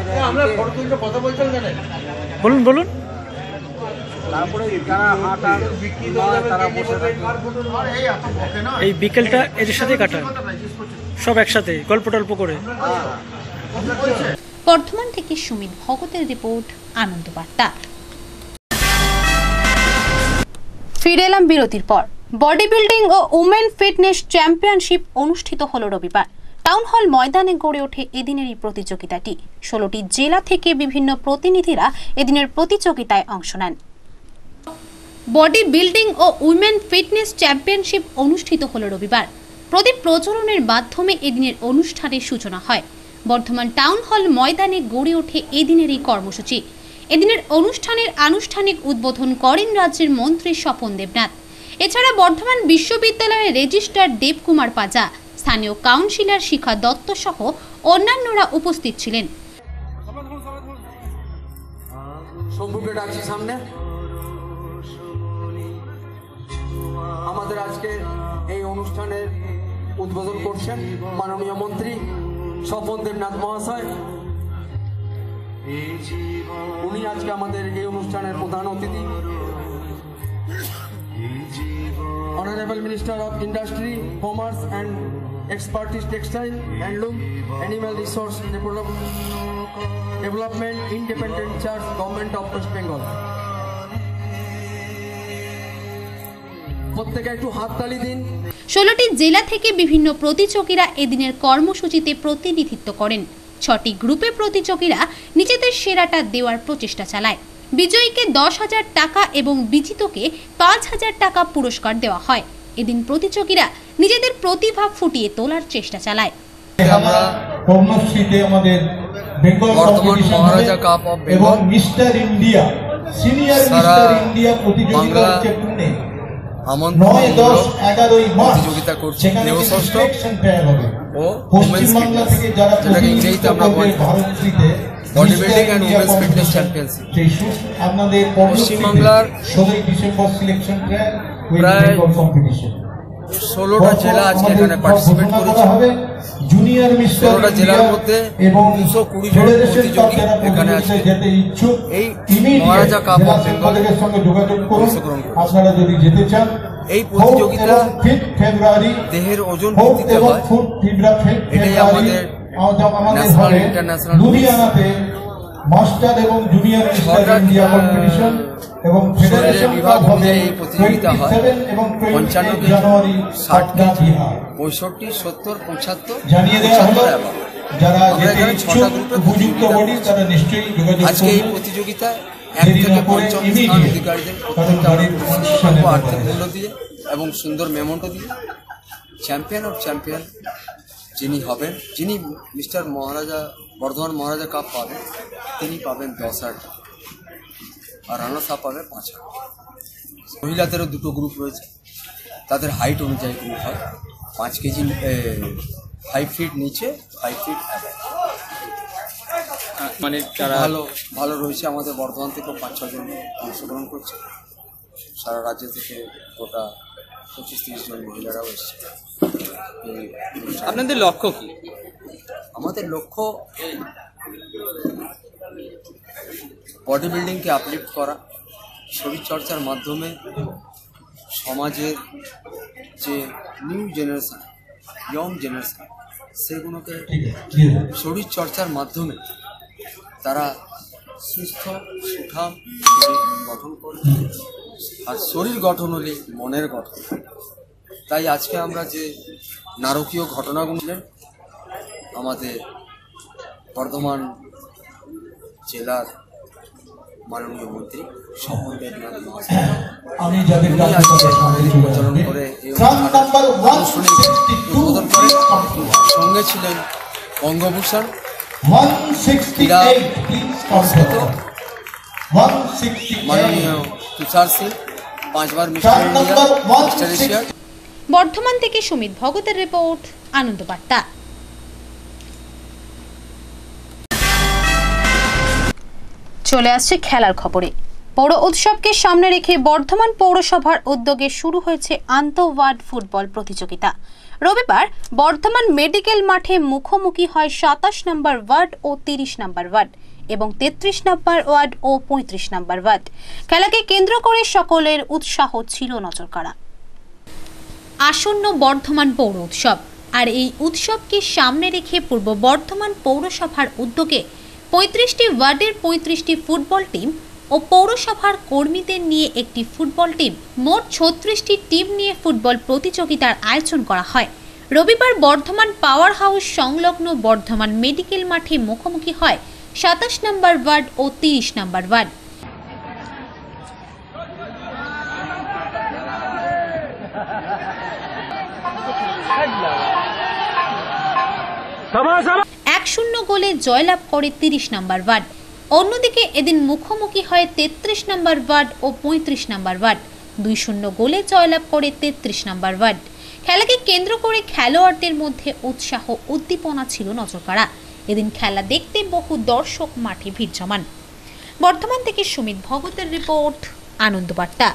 Speaker 5: বলুন বলুন
Speaker 2: তারপরে যারা হাঁটার তারা বসে থাকে।
Speaker 5: এই বিকেলটা এদের সাথে কাটান, সব একসাথে গল্প টল্প করে।
Speaker 1: বর্ধমান থেকে সুমিত ভগতের রিপোর্ট, আনন্দ বার্তা। ফিরে এলাম বিরতির পর। বডি বিল্ডিং ও উমেন ফিটনেস চ্যাম্পিয়নশিপ অনুষ্ঠিত হলো রবিবার। টাউন হল ময়দানে গড়ে ওঠে এদিনের এই প্রতিযোগিতাটি। ষোলোটি জেলা থেকে বিভিন্ন প্রতিনিধিরা এদিনের প্রতিযোগিতায় অংশ নেন। বডি বিল্ডিং ও উইমেন ফিটনেস চ্যাম্পিয়নশিপ অনুষ্ঠিত হলো রবিবার। প্রদীপ প্রজ্বলনের মাধ্যমে এদিনের অনুষ্ঠানের সূচনা হয়। বর্ধমান টাউন হল ময়দানে গড়ে ওঠে এদিনের এই কর্মসূচি। এদিনের অনুষ্ঠানের আনুষ্ঠানিক উদ্বোধন করেন রাজ্যের মন্ত্রী স্বপন দেবনাথ। এছাড়া বর্ধমান বিশ্ববিদ্যালয়ের রেজিস্ট্রার দেবকুমার পাজা, স্থানীয় কাউন্সিলর শিখা দত্ত সহ অন্যান্যরা উপস্থিত ছিলেন।
Speaker 15: সামনে আমাদের আজকে এই অনুষ্ঠানের উদ্বোধন করছেন মাননীয় মন্ত্রী স্বপন দেবনাথ মহাশয়। উনি আজকে আমাদের এই অনুষ্ঠানের প্রধান অতিথি। Honorable Minister of Industry, Commerce and Expertise, Textile, Handloom, Animal Resource Development, Independent Church, Government of West Bengal. প্রত্যেকে একটু হাততালি দিন।
Speaker 1: ষোলোটি জেলা থেকে বিভিন্ন প্রতিযোগীরা এদিনের কর্মসূচিতে প্রতিনিধিত্ব করেন। ছটি গ্রুপে প্রতিযোগীরা নিজেদের সেরাটা দেওয়ার প্রচেষ্টা চালায়। বিজয়ীকে দশ হাজার টাকা এবং বিজিতকে পাঁচ হাজার টাকা পুরস্কার দেওয়া হয়। এদিন প্রতিযোগীরা নিজেদের প্রতিভা ফুটিয়ে তোলার চেষ্টা চালায়।
Speaker 16: আমরা কর্মসূচিতে আমাদের বেঙ্গল বর্তমান মহারাজা কাপ অফ এবং mister India senior mister India প্রতিযোগিতা হচ্ছে পুনে। নয় দশ এগারোই মার্চ
Speaker 15: প্রতিযোগিতা করছে
Speaker 16: সেখানে
Speaker 15: দেহষষ্ঠ
Speaker 16: সিলেকশন ফেয়ার হবে
Speaker 15: ও
Speaker 16: পশ্চিমবাংলা থেকে যারা
Speaker 15: যেটাকে ইংরেজিতে আমরা বলি
Speaker 16: ভারতশ্রীতে
Speaker 15: body building and women's fitness championship.
Speaker 16: আপনাদের
Speaker 15: পশ্চিমবাংলার
Speaker 16: ষোলোই ডিসেম্বর সিলেকশন ফেয়ার
Speaker 15: প্রায়
Speaker 16: কম্পিটিশন
Speaker 15: ষোলোটা জেলা আজকে এখানে পার্টিসিপেট করেছে।
Speaker 16: জুনিয়র মিস্টার
Speaker 15: ষোলোটা জেলার মধ্যে
Speaker 16: এবং
Speaker 15: দুশো কুড়ি জন প্রতিযোগী এখানে আছে এই মহারাজা কাপ অফ বেঙ্গলের
Speaker 16: সঙ্গে যোগাযোগ করুন
Speaker 15: অংশগ্রহণ করছে।
Speaker 16: আপনারা যদি যেতে চান।
Speaker 15: এই প্রতিযোগিতা
Speaker 16: ফেব্রুয়ারি
Speaker 15: দেহের ওজন ভিত্তিতে হয়, এটাই আমাদের ন্যাশনাল ইন্টারন্যাশনাল
Speaker 16: লুধিয়ানাতে মাস্টার এবং জুনিয়র মিস্টার ইন্ডিয়া কম্পিটিশন এবং ফেডারেশন
Speaker 15: বিভাগ
Speaker 16: কাপ হবে
Speaker 15: অনুযায়ী এই প্রতিযোগিতা হয়।
Speaker 16: এবং
Speaker 15: পঞ্চান্ন কেজি,
Speaker 16: জানুয়ারি
Speaker 15: ষাট কেজি,
Speaker 16: বিহার
Speaker 15: পঁয়ষট্টি, সত্তর, পঁচাত্তর,
Speaker 16: জানিয়ে দেওয়া হলো
Speaker 15: পঁচাত্তর এবার।
Speaker 16: যারা
Speaker 15: আমরা
Speaker 16: যেতে
Speaker 15: এখানে
Speaker 16: ইচ্ছুক
Speaker 15: ছটা গ্রুপে
Speaker 16: উপযুক্ত বডি তারা নিশ্চয়ই যোগাযোগ
Speaker 15: আজকে এই
Speaker 16: করুন।
Speaker 15: প্রতিযোগিতায় এক
Speaker 16: দেরি
Speaker 15: থেকে
Speaker 16: না করে
Speaker 15: পঞ্চম স্থান
Speaker 16: immediate
Speaker 15: অধিকারীদের
Speaker 16: কারণ
Speaker 15: প্রত্যেকটা
Speaker 16: গাড়ির
Speaker 15: পুরস্কার
Speaker 16: অনুষ্ঠানে
Speaker 15: পাবো আর্থিক
Speaker 16: ব্যাপারে।
Speaker 15: মূল্য দিয়ে এবং সুন্দর মেমোটো দিয়ে। চ্যাম্পিয়ন অফ চ্যাম্পিয়ন যিনি হবেন, যিনি মিস্টার মহারাজা বর্ধমান মহারাজা কাপ পাবেন, তিনি পাবেন দশ হাজার টাকা আর রানার্স আপ পাবে পাঁচ হাজার। মহিলাদেরও দুটো গ্রুপ রয়েছে, তাদের হাইট অনুযায়ী গ্রুপ হয়। পাঁচ কেজি ফাইভ ফিট নিচে, ফাইভ ফিট
Speaker 11: মানে যারা
Speaker 15: ভালো ভালো রয়েছে। আমাদের বর্ধমান থেকে পাঁচ ছজন অংশগ্রহণ করছে, সারা রাজ্য থেকে গোটা পঁচিশ তিরিশ জন মহিলারাও এসছে।
Speaker 11: আপনাদের লক্ষ্য কি?
Speaker 15: আমাদের লক্ষ্য বডি বিল্ডিংকে আপলিফ্ট করা, শরীরচর্চার মাধ্যমে সমাজের যে নিউ জেনারেশন, ইয়ং জেনারেশন, সেগুলোকে শরীরচর্চার মাধ্যমে তারা সুস্থ সুঠাম শরীর গঠন করবে। আর শরীর গঠন হলে মনের গঠন। তাই আজকে আমরা যে নারকীয় ঘটনাগুলো আমাদের বর্ধমান জেলার মাননীয় মন্ত্রী স্বপন দেবনাথ মহাশয়
Speaker 16: আমি যাদের
Speaker 15: প্রচারণ করে এই অনুষ্ঠানে উদ্বোধন করে। সঙ্গে ছিলেন বঙ্গভূষণ ক্রীড়া মাননীয় তুষার সিং, পাঁচবার mister India, mister Asia.
Speaker 1: Bardhaman থেকে সুমিত ভগতের রিপোর্ট, আনন্দ বার্তা। চলে আসছে খেলার খবরে। পৌর উৎসবকে সামনে রেখে বর্ধমান পৌরসভার উদ্যোগে শুরু হয়েছে আন্তঃওয়ার্ড ফুটবল প্রতিযোগিতা। রবিবার বর্ধমান মেডিকেল মাঠে মুখোমুখি হয় সাতাশ নম্বর ওয়ার্ড ও তিরিশ নম্বর ওয়ার্ড এবং তেত্রিশ নম্বর ওয়ার্ড ও পঁয়ত্রিশ নম্বর ওয়ার্ড। খেলাকে কেন্দ্র করে সকলের উৎসাহ ছিল নজরকাড়া। আসন্ন বর্ধমান পৌর উৎসব, আর এই উৎসবকে সামনে রেখে পূর্ব বর্ধমান পৌরসভার উদ্যোগে পঁয়ত্রিশটি ওয়ার্ডের পঁয়ত্রিশটি ফুটবল টিম ও পৌরসভার কর্মীদের নিয়ে একটি ফুটবল টিম, মোট ছত্রিশটি টিম নিয়ে ফুটবল প্রতিযোগিতার আয়োজন করা হয়। রবিবার বর্ধমান পাওয়ার হাউস সংলগ্ন বর্ধমান মেডিকেল মাঠে মুখোমুখি হয় সাতাশ নম্বর ওয়ার্ড ও তিরিশ নম্বর ওয়ার্ড। এক শূন্য গোলে জয়লাভ করে তিরিশ নম্বর ওয়ার্ড। অন্যদিকে এদিন মুখোমুখি হয় তেত্রিশ নম্বর ওয়ার্ড ও পঁয়ত্রিশ নম্বর ওয়ার্ড। দুই শূন্য গোলে জয়লাভ করে তেত্রিশ নম্বর ওয়ার্ড। খেলাকে কেন্দ্র করে খেলোয়াড়দের মধ্যে উৎসাহ উদ্দীপনা ছিল নজরকাড়া। এদিন খেলা দেখতে বহু দর্শক মাঠে ভিড় জমান। বর্ধমান থেকে সুমিত ভগতের রিপোর্ট, আনন্দ বার্তা।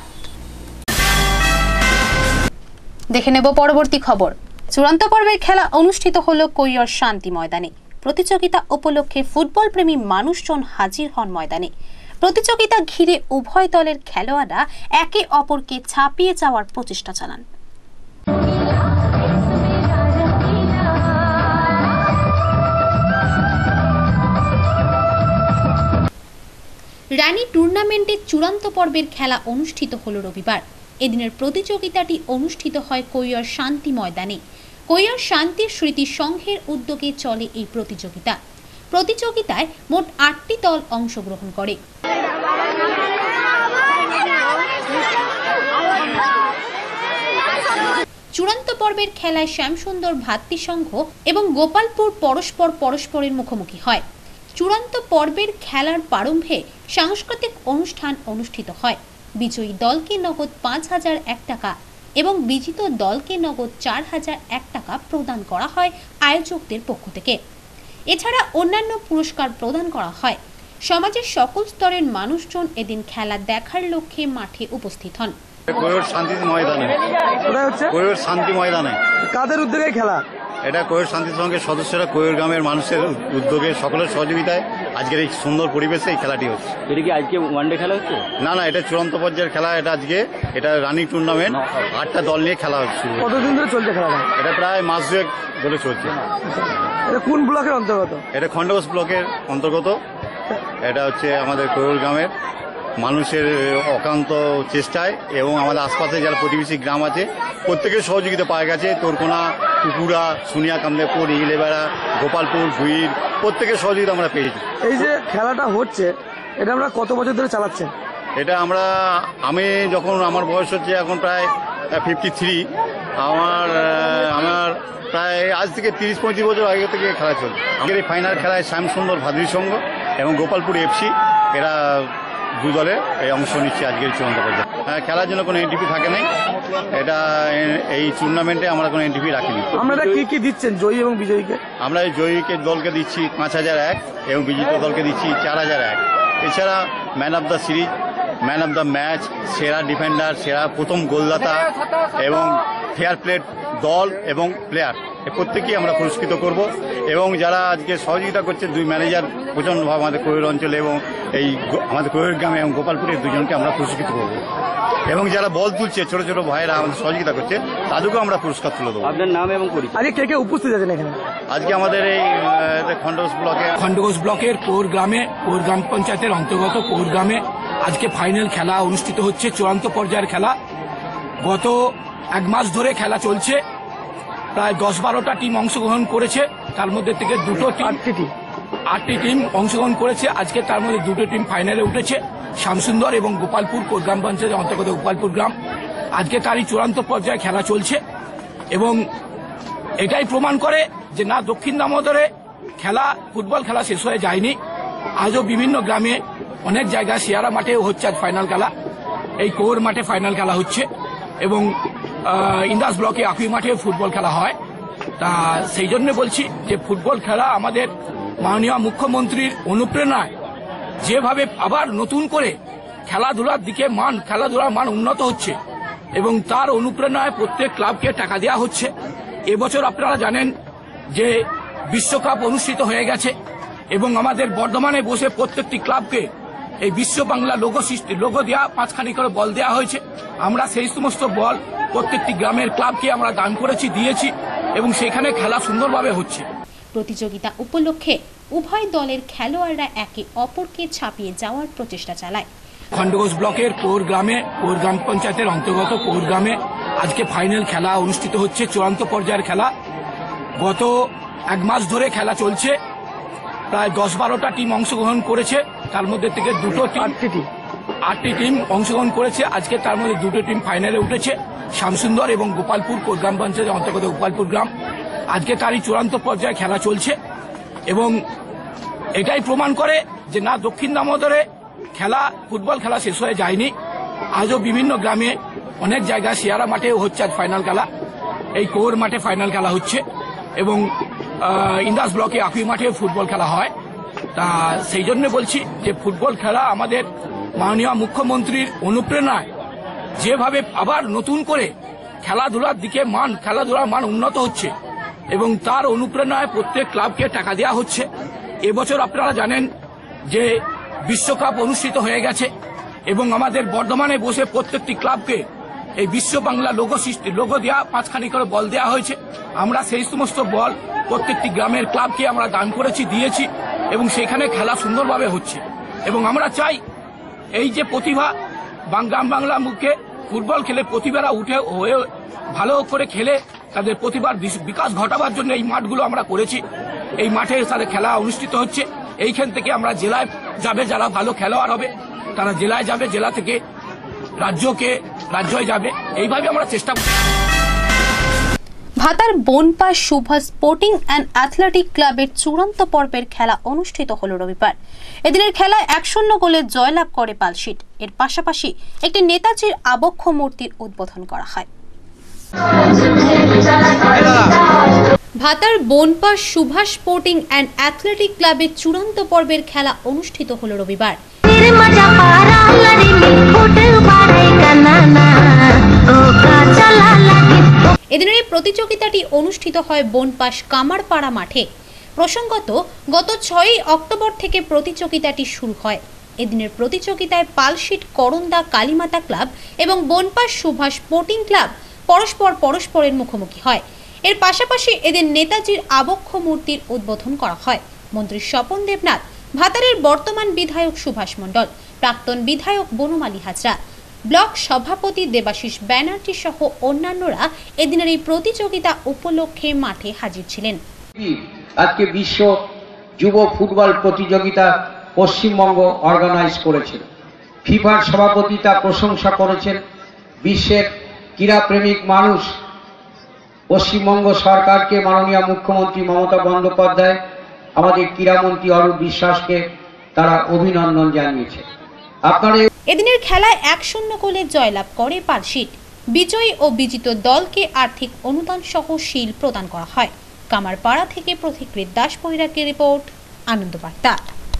Speaker 1: দেখে নেব পরবর্তী খবর। চূড়ান্ত পর্বের খেলা অনুষ্ঠিত হলো কৈয়র শান্তি ময়দানে। প্রতিযোগিতা উপলক্ষে ফুটবল প্রেমী মানুষজন হাজির হন ময়দানে। প্রতিযোগিতা ঘিরে উভয় দলের খেলোয়াড়রা একে অপরকে ছাপিয়ে যাওয়ার প্রচেষ্টা চালান। রানী টুর্নামেন্টের চূড়ান্ত পর্বের খেলা অনুষ্ঠিত হল রবিবার। এদিনের প্রতিযোগিতাটি অনুষ্ঠিত হয় কৈয়র শান্তি ময়দানে। কৈয়র শান্তির স্মৃতি সংঘের উদ্যোগে চলে এই প্রতিযোগিতা। প্রতিযোগিতায় মোট আটটি দল অংশগ্রহণ করে। চূড়ান্ত পর্বের খেলায় শ্যামসুন্দর ভাতৃসংঘ এবং গোপালপুর পরস্পর পরস্পরের মুখোমুখি হয়। চূড়ান্ত পর্বের খেলার প্রারম্ভে সাংস্কৃতিক অনুষ্ঠান অনুষ্ঠিত হয়। বিজয়ী দলকে নগদ পাঁচ হাজার এক টাকা এবং বিজিত দলকে নগদ চার হাজার এক টাকা প্রদান করা হয় আয়োজকদের পক্ষ থেকে। এছাড়া অন্যান্য পুরস্কার প্রদান করা হয়। সমাজের সকল স্তরের মানুষজন এদিন খেলা দেখার লক্ষ্যে মাঠে উপস্থিত হন।
Speaker 2: কোয়র শান্তি ময়দানে কোয়র শান্তি ময়দানে
Speaker 10: কাদের উদ্যোগে খেলা?
Speaker 2: এটা কোয়র শান্তি সংঘের সদস্যরা কোয়র গ্রামের মানুষের উদ্যোগে সকলের সহযোগিতায় আজকের এই সুন্দর পরিবেশে এই খেলাটি হচ্ছে।
Speaker 6: এটা কি আজকে ওয়ানডে খেলা হচ্ছে?
Speaker 2: না না, এটা চূড়ান্ত পর্যায়ের খেলা। এটা আজকে এটা রানিং টুর্নামেন্ট, আটটা দল নিয়ে খেলা হচ্ছে।
Speaker 10: কতদিন ধরে চলছে খেলাটা?
Speaker 2: এটা প্রায় মাস দুয়েক ধরে চলছে।
Speaker 10: এটা কোন ব্লকের অন্তর্গত?
Speaker 2: এটা খণ্ডঘোষ ব্লকের অন্তর্গত। এটা হচ্ছে আমাদের কোয়র গ্রামের মানুষের অক্লান্ত চেষ্টায় এবং আমাদের আশপাশে যারা প্রতিবেশী গ্রাম আছে প্রত্যেকের সহযোগিতা পাওয়া গেছে। তোরকোনা, কুকুরা, সোনিয়া কামদেপুর, ইলেবেড়া, গোপালপুর, ভুইর প্রত্যেকের সহযোগিতা আমরা পেয়েছি।
Speaker 10: এই যে খেলাটা হচ্ছে এটা আমরা কত বছর ধরে চালাচ্ছেন?
Speaker 2: এটা আমরা আমি যখন আমার বয়স হচ্ছে এখন প্রায় ফিফটি থ্রি আমার আমার প্রায় আজ থেকে তিরিশ পঁয়ত্রিশ বছর আগে থেকে খেলা চলছে। আমাদের এই ফাইনাল খেলায় শ্যামসুন্দর ভাদুরী সংঘ এবং গোপালপুর এফসি এরা দু দলে এই অংশ নিচ্ছে আজকের চূড়ান্ত পর্যায়ে। খেলার জন্য কোনো এনটিপি থাকে নাই। এটা এই টুর্নামেন্টে আমরা কোনো এনটিপি রাখিনি।
Speaker 10: আপনারা কি কি দিচ্ছেন জয়ী এবং বিজয়ীকে?
Speaker 2: আমরা এই জয়ীকে দলকে দিচ্ছি পাঁচ হাজার এক এবং বিজিত দলকে দিচ্ছি চার হাজার এক। এছাড়া man of the series, man of the match, সেরা ডিফেন্ডার, সেরা প্রথম গোলদাতা এবং ফেয়ার প্লে দল এবং প্লেয়ার প্রত্যেকেই আমরা পুরস্কৃত করব। এবং যারা আজকে সহযোগিতা করছে দুই ম্যানেজার প্রচণ্ডভাবে আমাদের কোয়র অঞ্চলে এবং এই আমাদের কোয়র গ্রামে এবং গোপালপুরের দুজনকে আমরা পুরস্কৃত করব। এবং যারা বল তুলছে ছোট ছোট ভাইয়েরা আমাদের সহযোগিতা করছে তাদেরকেও আমরা পুরস্কার তুলে দেবো।
Speaker 6: আপনার নাম এবং পরিচয়?
Speaker 10: আজকে কে কে উপস্থিত আছেন এখানে?
Speaker 2: আজকে আমাদের এই খণ্ডঘোষ ব্লকে
Speaker 17: খণ্ডঘোষ ব্লকের কোয়র গ্রামে কোয়র গ্রাম পঞ্চায়েতের অন্তর্গত কোয়র গ্রামে আজকে ফাইনাল খেলা অনুষ্ঠিত হচ্ছে, চূড়ান্ত পর্যায়ের খেলা। গত এক মাস ধরে খেলা চলছে। প্রায় দশ বারোটা টিম অংশগ্রহণ করেছে, তার মধ্যে থেকে দুটো টিম আটটি টিম অংশগ্রহণ করেছে। আজকে তার মধ্যে দুটো টিম ফাইনালে উঠেছে, শ্যামসুন্দর এবং গোপালপুর কোয়র গ্রাম পঞ্চায়েতের অন্তর্গত গোপালপুর গ্রাম। আজকে তারই চূড়ান্ত পর্যায়ে খেলা চলছে এবং এটাই প্রমাণ করে যে না দক্ষিণ দামোদরে খেলা ফুটবল খেলা শেষ হয়ে যায়নি। আজও বিভিন্ন গ্রামে অনেক জায়গায় শিয়ারা মাঠেও হচ্ছে আজ ফাইনাল খেলা। এই কোয়র মাঠে ফাইনাল খেলা হচ্ছে এবং ইন্দাস ব্লকে আকুই মাঠে ফুটবল খেলা হয়। তা সেই জন্য বলছি যে ফুটবল খেলা আমাদের মাননীয় মুখ্যমন্ত্রীর অনুপ্রেরণায় যেভাবে আবার নতুন করে খেলাধুলার দিকে মান খেলাধুলার মান উন্নত হচ্ছে এবং তার অনুপ্রেরণায় প্রত্যেক ক্লাবকে টাকা দেওয়া হচ্ছে। এবছর আপনারা জানেন যে বিশ্বকাপ অনুষ্ঠিত হয়ে গেছে এবং আমাদের বর্ধমানে বসে প্রত্যেকটি ক্লাবকে এই বিশ্ব বাংলা লোগো সৃষ্টি লোগো দেওয়া পাঁচখানি করে বল দেওয়া হয়েছে। আমরা সেই সমস্ত বল প্রত্যেকটি গ্রামের ক্লাবকে আমরা দান করেছি, দিয়েছি এবং সেখানে খেলা সুন্দরভাবে হচ্ছে।
Speaker 1: প্রতিযোগিতা উপলক্ষে উভয় দলের খেলোয়াড়রা একে অপরকে ছাপিয়ে যাওয়ার প্রচেষ্টা চালায়।
Speaker 17: খণ্ডঘোষ ব্লকের কোয়র গ্রামে কোয়র গ্রাম পঞ্চায়েতের অন্তর্গত কোয়র গ্রামে আজকে ফাইনাল খেলা অনুষ্ঠিত হচ্ছে, চূড়ান্ত পর্যায়ের খেলা। গত এক মাস ধরে খেলা চলছে। প্রায় দশ বারোটা টিম অংশগ্রহণ করেছে, তার মধ্যে থেকে দুটো টিম আটটি টিম অংশগ্রহণ করেছে। আজকে তার মধ্যে দুটো টিম ফাইনালে উঠেছে, শ্যামসুন্দর এবং গোপালপুর কোয়র গ্রাম পঞ্চায়েতের অন্তর্গত গোপালপুর গ্রাম। আজকে তারই চূড়ান্ত পর্যায়ে খেলা চলছে এবং এটাই প্রমাণ করে যে না দক্ষিণ দামোদরে খেলা ফুটবল খেলা শেষ হয়ে যায়নি। আজও বিভিন্ন গ্রামে অনেক জায়গায় শিয়ারা মাঠেও হচ্ছে আজ ফাইনাল খেলা। এই কোয়র মাঠে ফাইনাল খেলা হচ্ছে এবং ইন্দাস ব্লকে আকুই মাঠে ফুটবল খেলা হয়। তা সেই জন্য বলছি যে ফুটবল খেলা আমাদের মাননীয় মুখ্যমন্ত্রীর অনুপ্রেরণায় যেভাবে আবার নতুন করে খেলাধুলার দিকে মান খেলাধুলার মান উন্নত হচ্ছে এবং তার অনুপ্রেরণায় প্রত্যেক ক্লাবকে টাকা দেওয়া হচ্ছে। এবছর আপনারা জানেন যে বিশ্বকাপ অনুষ্ঠিত হয়ে গেছে এবং আমাদের বর্ধমানে বসে প্রত্যেকটি ক্লাবকে এই বিশ্ব বাংলা লোগো সৃষ্টি লোগো দেওয়া পাঁচখানি করে বল দেওয়া হয়েছে। আমরা সেই সমস্ত বল প্রত্যেকটি গ্রামের ক্লাবকে আমরা দান করেছি, দিয়েছি এবং সেখানে খেলা সুন্দরভাবে হচ্ছে এবং আমরা চাই এই যে প্রতিভা গ্রাম বাংলা মুখে ফুটবল খেলে প্রতিভারা উঠে হয়ে ভালো করে খেলে তাদের প্রতিভার বিকাশ ঘটাবার জন্য এই মাঠগুলো আমরা করেছি। এই মাঠে তাদের খেলা অনুষ্ঠিত হচ্ছে। এইখান থেকে আমরা জেলায় যাবে, যারা ভালো খেলোয়াড় হবে তারা জেলায় যাবে, জেলা থেকে রাজ্যকে রাজ্যে যাবে। এইভাবে আমরা চেষ্টা করছি।
Speaker 1: Bhatar Banpas Subhas sporting and athletic ক্লাবের চূড়ান্ত পর্বের খেলা অনুষ্ঠিত হল রবিবার। এদিনের খেলায় এক শূন্য গোলে জয়লাভ করে পালশিট। এর পাশাপাশি একটি নেতাজির আবক্ষ মূর্তির উদ্বোধন করা হয়। Bhatar Banpas Subhas sporting and athletic ক্লাবের চূড়ান্ত পর্বের খেলা অনুষ্ঠিত হল রবিবার। এদিনের এই প্রতিযোগিতাটি অনুষ্ঠিত হয় বনপাশ কামারপাড়া মাঠে। প্রসঙ্গত, গত ছয়ই অক্টোবর থেকে প্রতিযোগিতাটি শুরু হয়। এদিনের প্রতিযোগিতায় পালশিট করন্দা কালীমাতা ক্লাব এবং বনপাশ সুভাষ স্পোর্টিং ক্লাব পরস্পর পরস্পরের মুখোমুখি হয়। এর পাশাপাশি এদিন নেতাজির আবক্ষ মূর্তির উদ্বোধন করা হয়। মন্ত্রী স্বপন দেবনাথ, ভাতারের বর্তমান বিধায়ক সুভাষ মণ্ডল, প্রাক্তন বিধায়ক বনমালী হাজরা, ব্লক সভাপতি দেবাশিস ব্যানার্জি সহ অন্যান্যরা এদিনের এই প্রতিযোগিতা উপলক্ষে মাঠে হাজির ছিলেন।
Speaker 18: আজকে বিশ্ব যুব ফুটবল প্রতিযোগিতা পশ্চিমবঙ্গ অর্গানাইজ করেছে। ফিফার সভাপতি তা প্রশংসা করেছেন। বিশ্বের ক্রীড়াপ্রেমিক মানুষ পশ্চিমবঙ্গ সরকারকে, মাননীয় মুখ্যমন্ত্রী মমতা বন্দ্যোপাধ্যায়, আমাদের ক্রীড়ামন্ত্রী অরূপ বিশ্বাসকে তারা অভিনন্দন জানিয়েছে। আপনারা
Speaker 1: এদিনের খেলায় এক শূন্য গোলে জয়লাভ করে পালশিট। বিজয়ী ও বিজিত দলকে আর্থিক অনুদান সহ শিল প্রদান করা হয়। কামারপাড়া থেকে প্রতিকৃত দাস বৈরাগীর রিপোর্ট, আনন্দ বার্তা।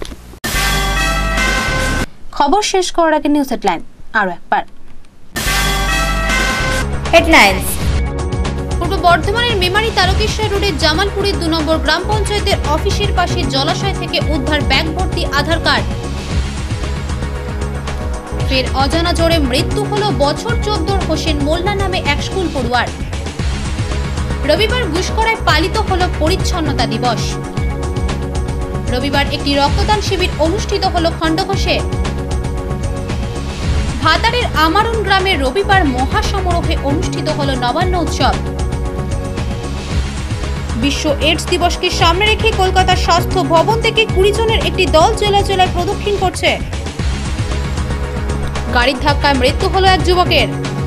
Speaker 1: খবর শেষ করার আগে নিউজ হেডলাইন আরো একবার। হেডলাইন্স। পূর্ব বর্ধমানের মেমারি তারকেশ্বর রোডের জামালপুরের দু নম্বর গ্রাম পঞ্চায়েতের অফিসের পাশে জলাশয় থেকে উদ্ধার ব্যাগ ভর্তি আধার কার্ড। ফের অজানা জ্বরে মৃত্যু হলো বছর চোদ্দোর হোসেন মোল্লা নামে এক স্কুল পড়ুয়ার। রবিবার গুসকরায় পালিত হলো পরিচ্ছন্নতা দিবস। রবিবার একটি রক্তদান শিবির অনুষ্ঠিত হলো খণ্ডঘোষে। ভাতারের আমারুন গ্রামে রবিবার মহাসমারোহে অনুষ্ঠিত হলো নবান্ন উৎসব। বিশ্ব এইডস দিবসকে সামনে রেখে কলকাতার স্বাস্থ্য ভবন থেকে কুড়ি জনের একটি দল জেলা জেলায় প্রদক্ষিণ করছে। গাড়ির ধাক্কায় মৃত্যু হলো এক যুবকের।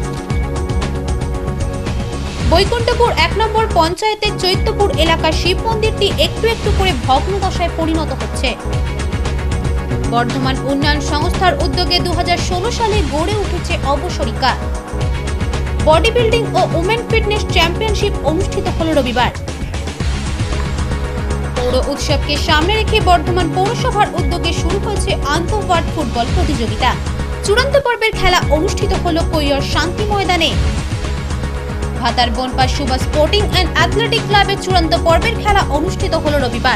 Speaker 1: বৈকুণ্ঠপুর এক নম্বর পঞ্চায়েতের চৈত্যপুর এলাকার শিব মন্দিরটি একটু একটু করে ভগ্নদশায় পরিণত হচ্ছে। বর্ধমান উন্নয়ন সংস্থার উদ্যোগে দু হাজার ষোলো সালে গড়ে উঠেছে অবসরিকা। বডি বিল্ডিং ও উমেন ফিটনেস চ্যাম্পিয়নশিপ অনুষ্ঠিত হল রবিবার। পৌর উৎসবকে সামনে রেখে বর্ধমান পৌরসভার উদ্যোগে শুরু হয়েছে আন্তঃওয়ার্ড ফুটবল প্রতিযোগিতা। চূড়ান্ত পর্বের খেলা অনুষ্ঠিত হল কৈয়র শান্তি ময়দানে। Bhatar Banpas Subhas sporting and athletic ক্লাবের চূড়ান্ত পর্বের খেলা অনুষ্ঠিত হল রবিবার।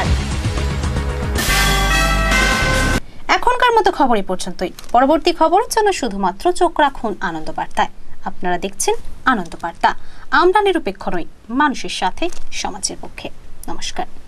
Speaker 1: এখনকার মতো খবর এই পর্যন্তই। পরবর্তী খবরের জন্য শুধুমাত্র চোখ রাখুন আনন্দ বার্তায়। আপনারা দেখছেন আনন্দ বার্তা। আমরা নিরপেক্ষ নই, মানুষের সাথে, সমাজের পক্ষে। নমস্কার।